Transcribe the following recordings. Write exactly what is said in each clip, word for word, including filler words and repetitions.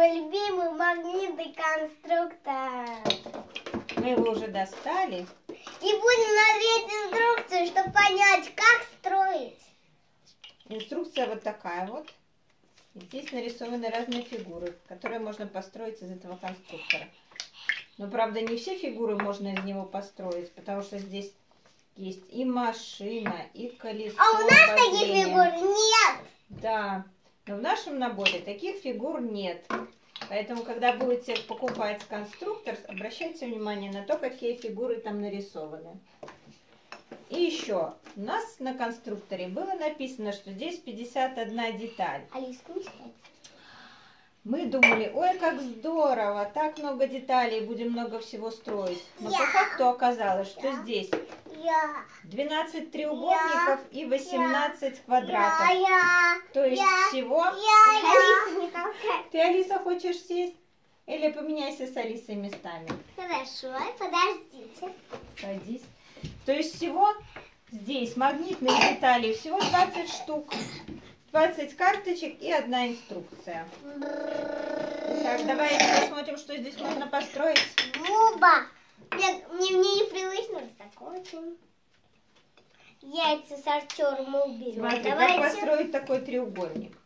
мой любимый магнитный конструктор. Мы его уже достали. И будем смотреть инструкцию, чтобы понять, как строить. Инструкция вот такая вот. И здесь нарисованы разные фигуры, которые можно построить из этого конструктора. Но, правда, не все фигуры можно из него построить, потому что здесь есть и машина, и колесо. А у нас обозрения. таких фигур нет. Да, но в нашем наборе таких фигур нет. Поэтому, когда будете покупать конструктор, обращайте внимание на то, какие фигуры там нарисованы. И еще, у нас на конструкторе было написано, что здесь пятьдесят одна деталь. Алис, не ставь. Мы думали, ой, как здорово, так много деталей, будем много всего строить. Но Я. по факту оказалось, что Я. здесь Я. двенадцать треугольников и восемнадцать квадратов. Я, я, То есть я, всего... Я, я. Алиса, не толкай. Ты, Алиса, хочешь сесть? Или поменяйся с Алисой местами? Хорошо, подождите. Садись. То есть всего здесь магнитных деталей всего двадцать штук. двадцать карточек и одна инструкция. Так, давай посмотрим, что здесь можно построить. Буба. Мне, мне, мне непривычно такой очень. Яйца сортер мы уберем. Смотри, Давайте. как построить такой треугольник.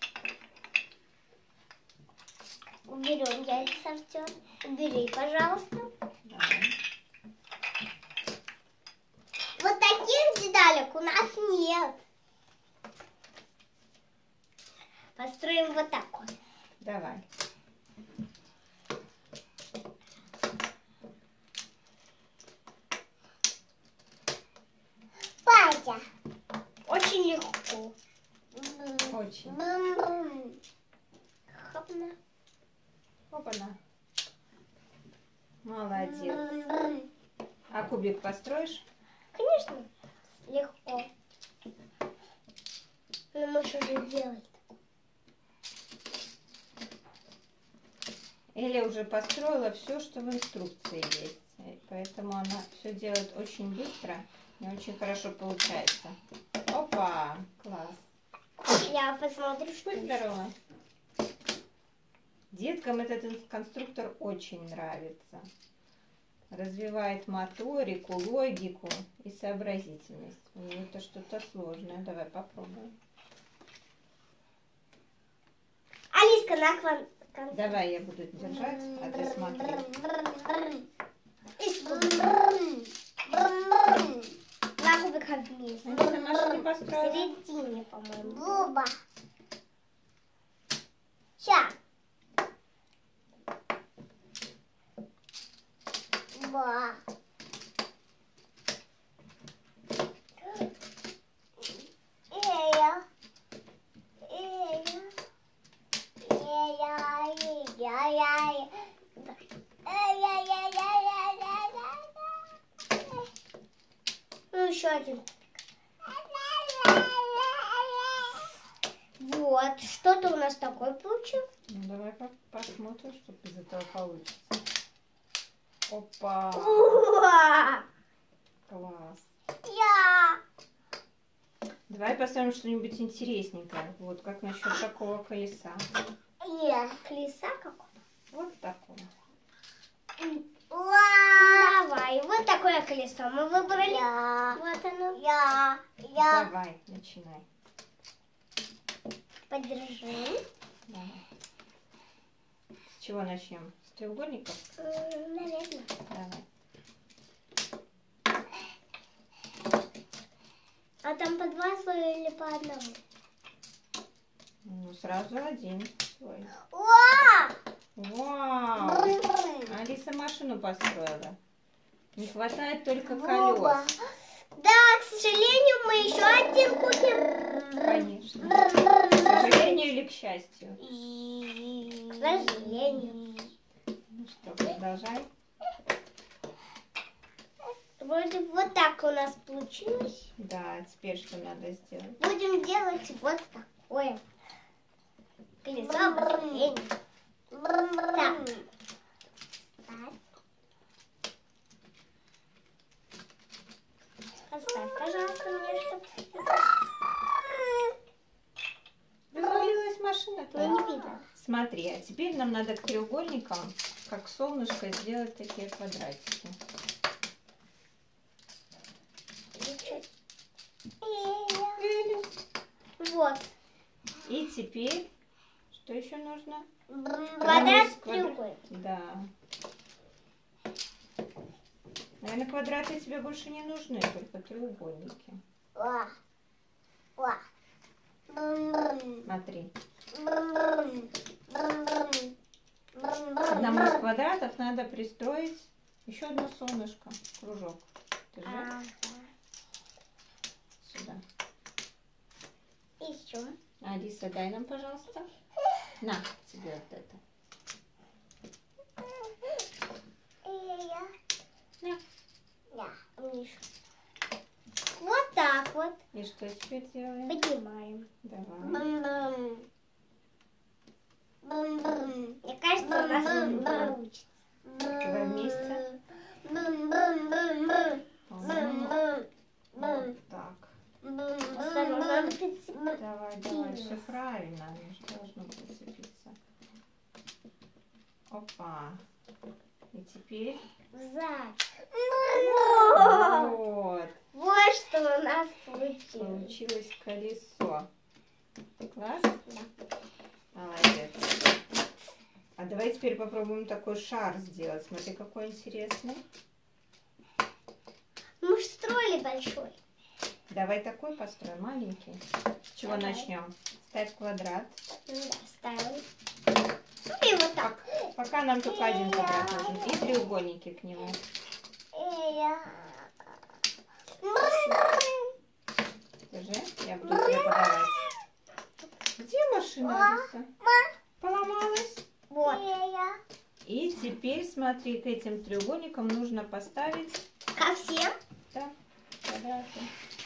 Уберем яйца сортер. Убери, пожалуйста. Давай. Вот таких деталек у нас нет. Построим вот такой. Давай. Патя. Очень легко. Очень. Хопна. Опа-на. Молодец. А кубик построишь? Конечно, легко. Но мы что же делать? Эля уже построила все, что в инструкции есть. Поэтому она все делает очень быстро и очень хорошо получается. Опа! Класс! Я посмотрю, что Будь еще. здорова. Деткам этот конструктор очень нравится. Развивает моторику, логику и сообразительность. Ну, это что-то сложное. Давай попробуем. Алиска, на кван... Давай я буду держать, а ты смотри. На кубиках вниз. Алиса, Маша не В построила? середине, по-моему. Буба. Ща. Ба. Эя. Эя. Эя. Ну, еще один. Вот, что-то у нас такое получилось. Ну, давай по- посмотрим, что из этого получится. Опа! Уа! Класс! Я. Давай посмотрим что-нибудь интересненькое. Вот как насчет такого колеса. Я. Колеса какого? Вот такого. Давай, вот такое колесо мы выбрали. Я. Вот оно. Я. Я. Давай, начинай. Подержи. Давай. С чего начнем? С треугольников? М, Наверное. Давай. А там по два слоя или по одному? Ну, сразу один слой. Уа! Вау! Бррр. Алиса машину построила. Не хватает только Буба. колес. Да, к сожалению, мы еще один купим. Конечно. К сожалению или к счастью? К сожалению. Ну что, продолжай. Вроде вот так у нас получилось. Да, теперь что надо сделать? Будем делать вот такое колесо обозрения. Так. Оставь, пожалуйста, мне, чтобы... Развалилась машина Ну, не твоя. видно. Смотри, а теперь нам надо к треугольникам, как солнышко, сделать такие квадратики. Вот. И теперь, что еще нужно? Квадрат, треугольник. Да. Наверное, квадраты тебе больше не нужны, только треугольники. Ла. Ла. Смотри. К одному из квадратов надо пристроить еще одно солнышко, кружок. Держи. Ага. Сюда. Еще. Алиса, дай нам, пожалуйста. На, тебе вот это. На. Да, Миша. Вот так вот. И что теперь делаем? Поднимаем. Давай. Бум-бум. Бум-бум. Мне кажется, у нас не получится. Давай вместе. Бум-бум-бум-бум. Вот Бум-бум. так. Осторожно. Давай, давай, все правильно. Оно же должно прицепиться. Опа. И теперь... Сзади. Вот. Вот что у нас получилось. Получилось колесо. Класс? Да. Молодец. А давай теперь попробуем такой шар сделать. Смотри, какой интересный. Мы же строили большой. Давай такой построим, маленький. С чего Давай. начнем? Ставь квадрат. Ну да, ставим. И вот так. Пок- Пока нам только один квадрат нужен. И треугольники к нему. Держи, я буду тебе подавать. Где машина, Алиса? Поломалась? Вот. И теперь, смотри, к этим треугольникам нужно поставить... Ко всем? Да, квадраты.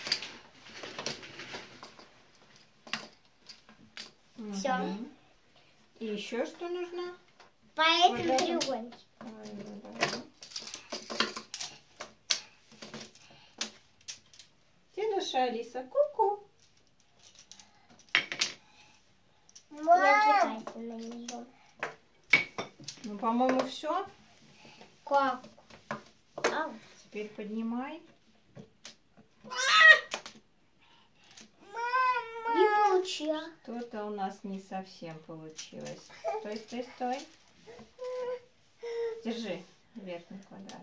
Всё. Мгм. И еще что нужно? По этим Квадратом. треугольникам. Давай, давай, давай. Где наша Алиса? Ку-ку. Не отвлекайся на нее. Ну, по-моему, все. Как? Ау. Теперь поднимай. Не получилось. Что-то у нас не совсем получилось. Стой, стой, стой. Держи верхний квадрат.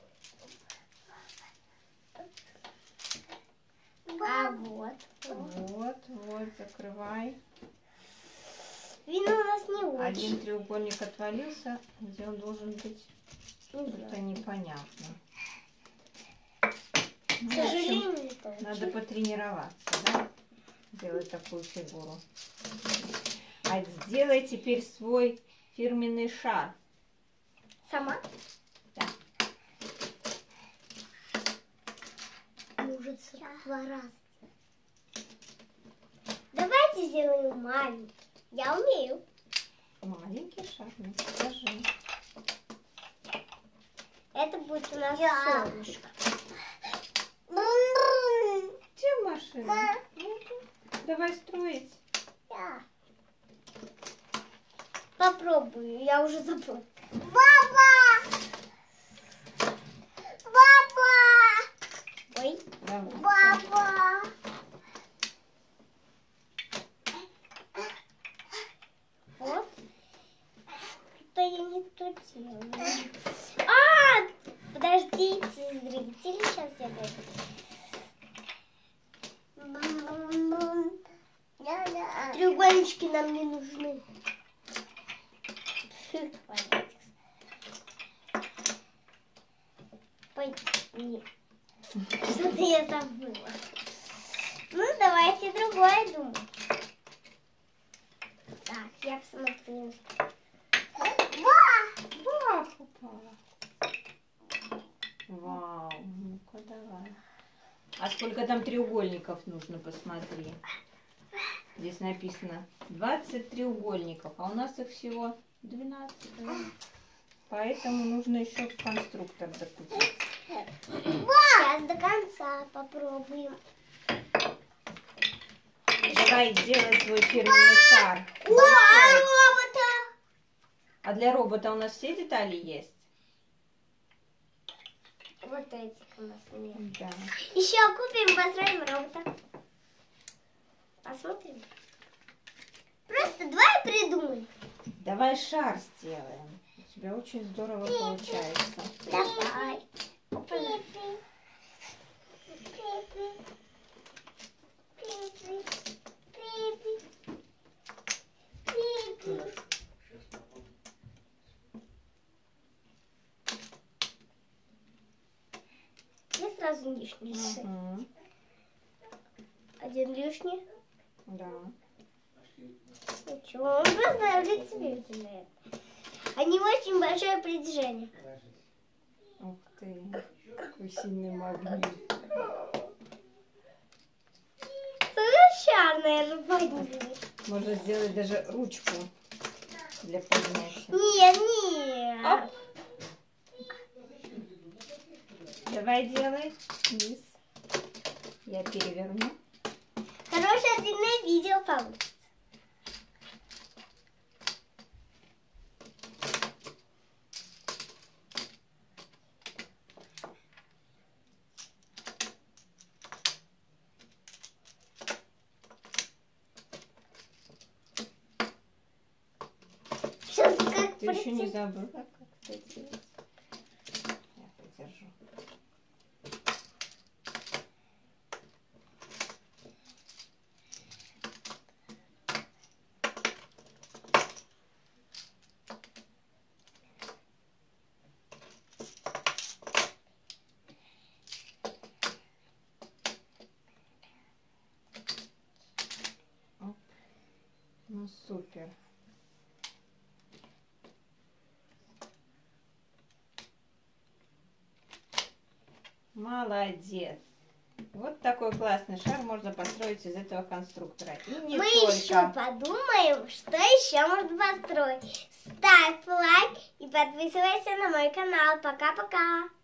А вот. Вот, вот, закрывай. Видно, у нас не очень. Один треугольник отвалился. Где он должен быть? Не Это знаю. непонятно. К Ну, в общем, сожалению, не получилось. надо потренироваться, да? Делать такую фигуру. А сделай теперь свой фирменный шар. Сама? Да. Может, два раза. Давайте сделаем маленький. Я умею. Маленький шар, ну покажи. Это будет у нас солнышко. Где машина? Ну-ка, давай строить. Попробую, я уже забыла. Папа! Папа! Ой. Давай. Папа! Вот. Что-то я не то делаю. А! Подождите, зрители, сейчас я дойду. Треугольнички нам не нужны. Квадратик. Пой- нет. Что-то я забыла. Ну, давайте другое думать. Так, я посмотрю. Бах, упала. Вау, ну-ка давай. А сколько там треугольников нужно, посмотри. Здесь написано двадцать треугольников, а у нас их всего двенадцать. Поэтому нужно еще конструктор докупить. Сейчас до конца попробуем. Давай делать свой фирменный шар. О, робота! А для робота у нас все детали есть? Вот этих у нас нет. Да. Еще купим, построим робота. Посмотрим. Просто давай придумаем. Давай шар сделаем. У тебя очень здорово получается. Давай. Я сразу лишний. Угу. Один лишний. Да. Ничего, он просто удивительный. Они очень большое притяжение. Ух ты, какой сильный магнит. Совершенно работает. Можно сделать даже ручку для поднятия. Нет, нет. Оп. Давай делай вниз. Я переверну. Хорошее длинное видео получится. Сейчас как Ты еще не прийти? забыла, как это делать? Я подержу. Оп. Ну супер. Молодец. Вот такой классный шар можно построить из этого конструктора. И не Мы только. еще подумаем, что еще можно построить. Ставь лайк и подписывайся на мой канал. Пока-пока.